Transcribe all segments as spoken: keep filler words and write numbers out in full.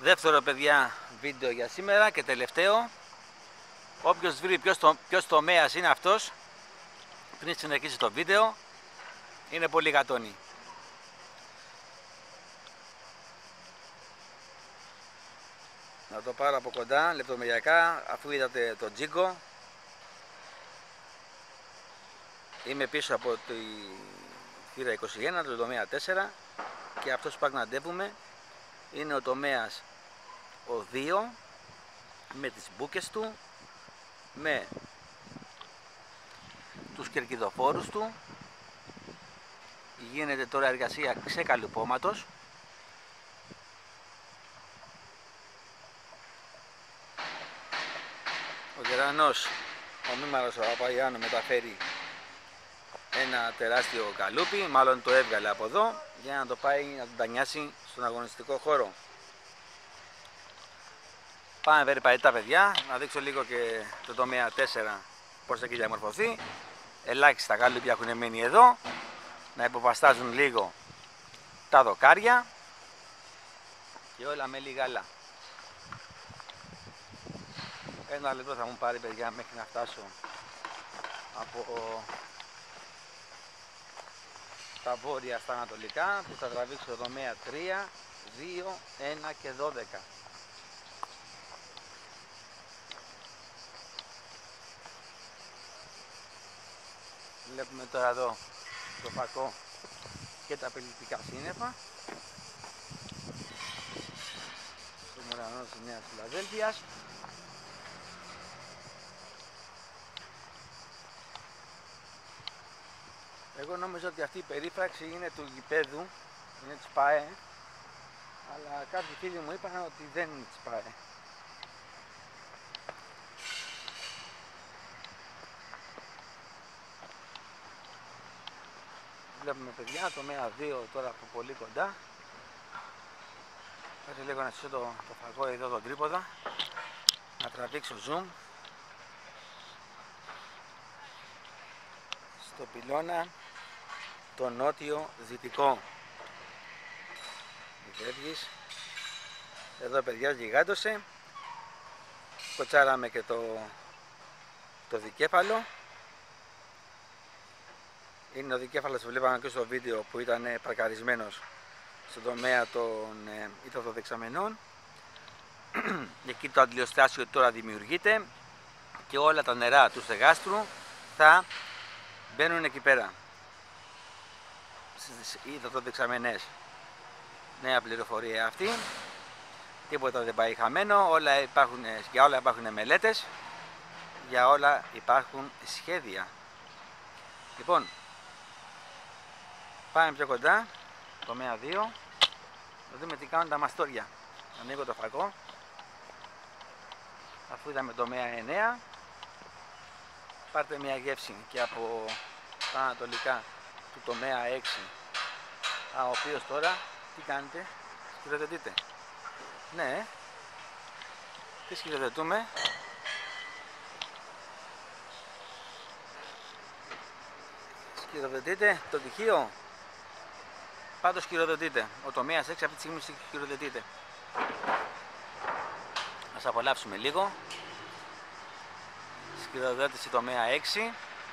Δεύτερο, παιδιά, βίντεο για σήμερα και τελευταίο. Όποιος βρει ποιος, το, ποιος τομέας είναι αυτός, πριν συνεχίσει το βίντεο, είναι πολύ γατόνι. Να το πάρω από κοντά, λεπτομεριακά, αφού είδατε το τζίγκο. Είμαι πίσω από τη θύρα είκοσι ένα, το τομέα τέσσερα, και αυτός που παγναντεύουμε είναι ο τομέας ο δύο, με τις μπούκες του, με τους κερκιδοφόρους του. Γίνεται τώρα εργασία ξεκαλουπώματος. Ο γερανός, ο μήμαρος ο Παπαϊάνου, μεταφέρει ένα τεράστιο καλούπι, μάλλον το έβγαλε από εδώ για να το πάει να τον τανιάσει στον αγωνιστικό χώρο. Πάμε περιπατητά, παιδιά, να δείξω λίγο και το τομέα τέσσερα πώς έχει διαμορφωθεί. Ελάχιστα καλούπια έχουν μείνει εδώ, να υποβαστάζουν λίγο τα δοκάρια και όλα με λιγάλα. Ένα λεπτό θα μου πάρει, παιδιά, μέχρι να φτάσω από τα βόρεια στα ανατολικά, που θα τραβήξω το τομέα τρία, δύο, ένα και δώδεκα. Βλέπουμε τώρα εδώ το φακό και τα απειλητικά σύννεφα. Το Μουρανό της Νέας Φιλαδέλφειας. Εγώ νόμιζα ότι αυτή η περίφραξη είναι του γηπέδου, είναι της ΠΑΕ, αλλά κάποιοι φίλοι μου είπαν ότι δεν είναι της ΠΑΕ. Βλέπουμε, παιδιά, τομέα δύο τώρα από πολύ κοντά. Κάτσε λίγο να στήσω το, το φαγό εδώ, τον τρίποδα, να τραβήξω zoom στο πυλώνα το νότιο δυτικό. Φεύγεις. Εδώ, παιδιά, γιγάντωσε. Κοτσάραμε και το, το δικέφαλο. Είναι ο δικέφαλος που βλέπαμε και στο βίντεο, που ήταν παρκαρισμένος στον τομέα των ε, υδατοδεξαμενών. Εκεί το αντιλιοστάσιο τώρα δημιουργείται και όλα τα νερά του στεγάστρου θα μπαίνουν εκεί πέρα στις υδατοδεξαμενές. Νέα πληροφορία αυτή, τίποτα δεν πάει χαμένο, όλα υπάρχουν, για όλα υπάρχουν μελέτες, για όλα υπάρχουν σχέδια. Λοιπόν, πάμε πιο κοντά, τομέα δύο, να δούμε τι κάνουν τα μαστόρια. Ανοίγω το φακό, αφού είδαμε τομέα εννέα, πάρτε μια γεύση και από τα ανατολικά του τομέα έξι, α, ο οποίος τώρα, τι κάνετε, σκηριοδετείτε. Ναι, τι σκηριοδετούμε? Σκηριοδετείτε το τυχείο. Πάντως σκηριοδετείτε. Ο τομέας έξι αυτή τη στιγμή σκηριοδετείτε. Ας απολαύσουμε λίγο. Σκηριοδέτηση τομέα έξι.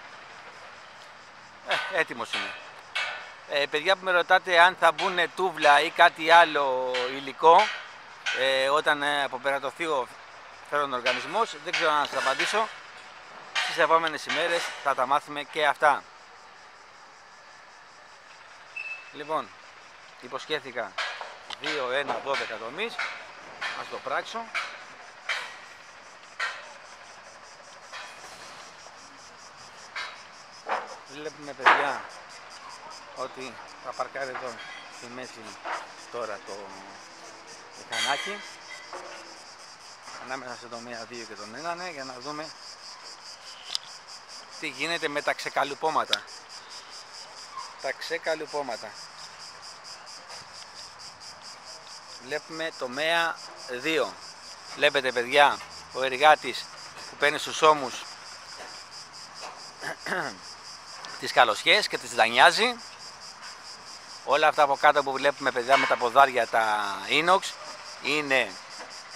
Ε, έτοιμος είναι. Ε, παιδιά που με ρωτάτε αν θα μπουν τούβλα ή κάτι άλλο υλικό ε, όταν ε, αποπερατωθεί ο φέρον οργανισμός, δεν ξέρω να σας απαντήσω. Στις επόμενες ημέρες θα τα μάθουμε και αυτά. Λοιπόν, υποσχέθηκα δύο, ένα, δώδεκα τομείς. Ας το πράξω. Βλέπουμε, παιδιά, ότι θα παρκάρει εδώ στη μέση τώρα το μηχανάκι ανάμεσα στο τομέα δύο και τον ένα, ναι, για να δούμε τι γίνεται με τα ξεκαλουπώματα. Τα ξεκαλουπώματα. Βλέπουμε τομέα δύο. Βλέπετε, παιδιά, ο εργάτης που παίρνει στους ώμους τις καλοσιές και τις δανειάζει. Όλα αυτά από κάτω που βλέπουμε, παιδιά, με τα ποδάρια, τα inox, είναι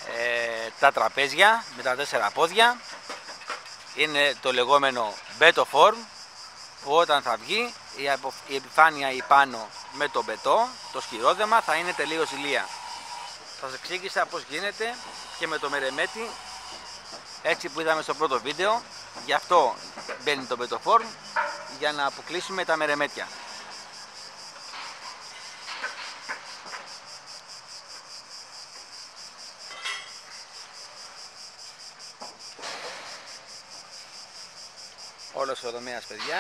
ε, τα τραπέζια με τα τέσσερα πόδια. Είναι το λεγόμενο μπέτοφορμ, που όταν θα βγει η επιφάνεια ή πάνω με το μπετό, το σκυρόδεμα, θα είναι τελείως ηλία. Σας εξήγησα πώς γίνεται και με το μερεμέτι, έτσι που είδαμε στο πρώτο βίντεο. Γι' αυτό μπαίνει το μπετοφόρμ, για να αποκλείσουμε τα μερεμέτια. Όλος ο τομέας, παιδιά.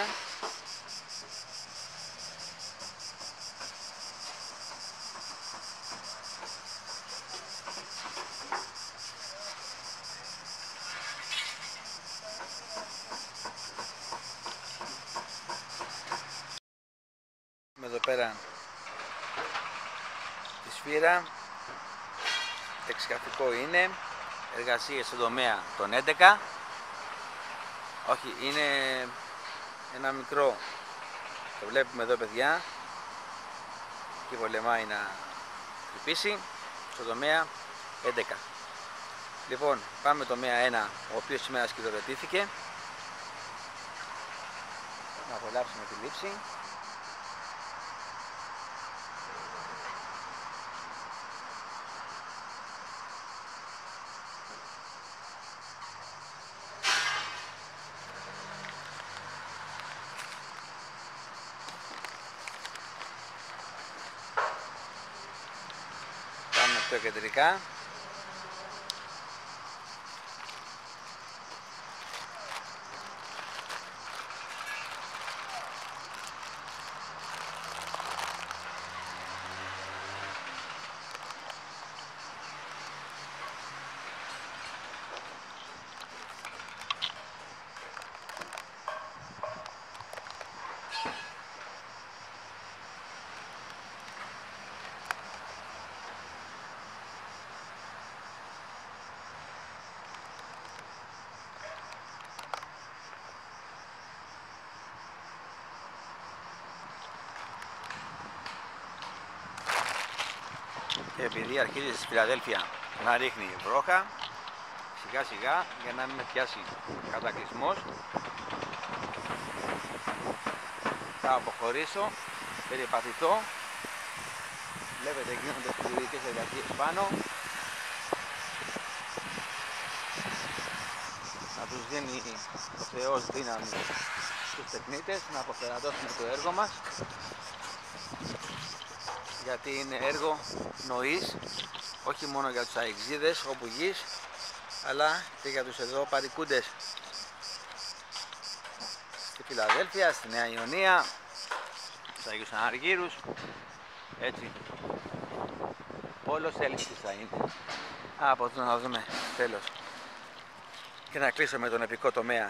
Με εδώ πέρα τη σφύρα, εξκαφικό είναι, εργασίες στον τομέα των έντεκα. Όχι, είναι ένα μικρό, το βλέπουμε εδώ, παιδιά, και πολεμάει να χτυπήσει στον τομέα έντεκα. Λοιπόν, πάμε στο τομέα ένα, ο οποίος σήμερα σκηδοδετήθηκε. Να απολαύσουμε τη λήψη. Πάμε πιο κεντρικά. Και επειδή αρχίζει στη Φιλαδέλφια να ρίχνει βρόχα, σιγά σιγά, για να μην με πιάσει κατακλυσμός, θα αποχωρήσω, περιπατηθώ. Βλέπετε, γίνονται χειρουργικές εργασίες πάνω. Να τους δίνει ο Θεός δύναμη στους τεχνίτες να αποφερατώσουν το έργο μας, γιατί είναι έργο νοής, όχι μόνο για τους αεξίδες όπου γης, αλλά και για τους εδώ παρικούντες στη Φιλαδέλφια, στη Νέα Ιωνία, στους Αγίους Αναργύρους. Έτσι, όλος έλξης θα είναι. Α, από εδώ να δούμε τέλος. Και να κλείσω με τον επικό τομέα,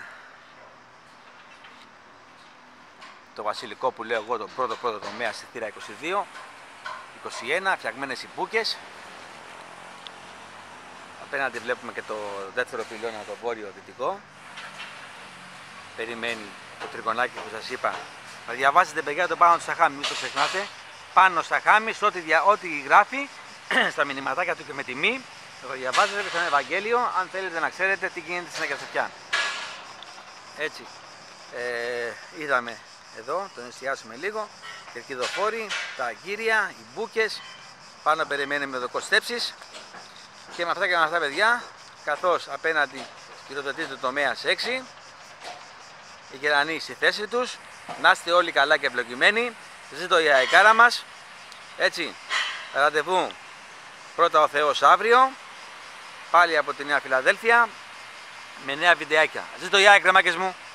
το βασιλικό που λέω εγώ, το πρώτο πρώτο τομέα στη θύρα είκοσι δύο είκοσι ένα, φτιαγμένες οι μπούκες. Απέναντι βλέπουμε και το δεύτερο πυλώνα, το βόρειο δυτικό. Περιμένει το τριγωνάκι που σας είπα. Θα διαβάζετε, παιδιά, το πάνω του Σαχάμι, μην το ξεχνάτε. Πάνω Σαχάμι, ό,τι, ό,τι γράφει στα μηνυματάκια του και με τιμή, το διαβάζετε στον Ευαγγέλιο, αν θέλετε να ξέρετε τι γίνεται στην Αγία Σοφιά. Έτσι, ε, είδαμε εδώ, τον εστιάσουμε λίγο. Κερκιδοφόροι, τα αγκύρια, οι μπούκες, πάνω περιμένουμε εδώ κοστέψεις. Και με αυτά και με αυτά, παιδιά, καθώς απέναντι χειροδοτείται το τομέας έξι, οι γερανοί στη θέση τους, να είστε όλοι καλά και ευλογημένοι. Ζήτω η αεκάρα μας. Έτσι, ραντεβού πρώτα ο Θεός αύριο, πάλι από τη Νέα Φιλαδέλφια, με νέα βιντεάκια. Ζήτω η ΑΕΚ, κρεμάκες μου.